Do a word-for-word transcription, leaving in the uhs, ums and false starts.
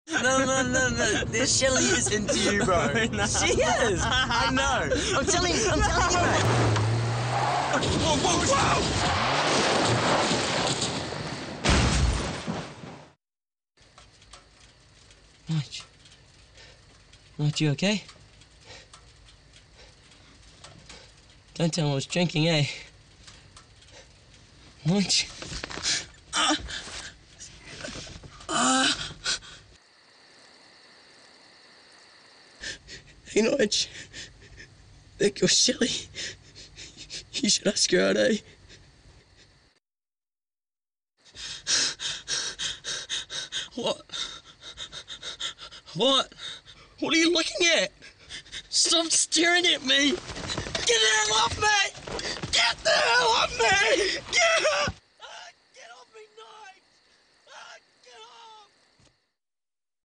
No, no, no, no. Shelly is into you, bro. No. She is. I know. I'm telling you. I'm telling you, mate. Whoa, whoa, whoa! Nige. Nige, you okay? Don't tell him I was drinking, eh? Nige. Uh. Uh. Hey, Nige. There goes Shelly. You should ask her out, eh? What? What? What are you looking at? Stop staring at me! Get the hell off me! Get the hell off me! Get